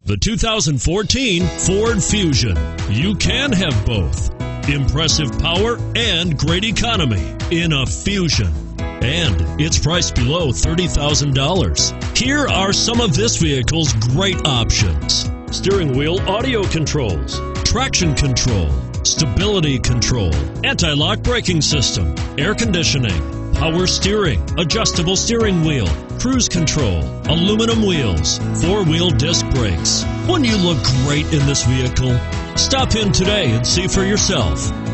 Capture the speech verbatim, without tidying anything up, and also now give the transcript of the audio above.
The two thousand fourteen Ford Fusion. You can have both. Impressive power and great economy in a Fusion. And it's priced below thirty thousand dollars. Here are some of this vehicle's great options: steering wheel audio controls, traction control, stability control, anti-lock braking system, air conditioning, power steering, adjustable steering wheel, cruise control, aluminum wheels, four-wheel disc brakes. Wouldn't you look great in this vehicle? Stop in today and see for yourself.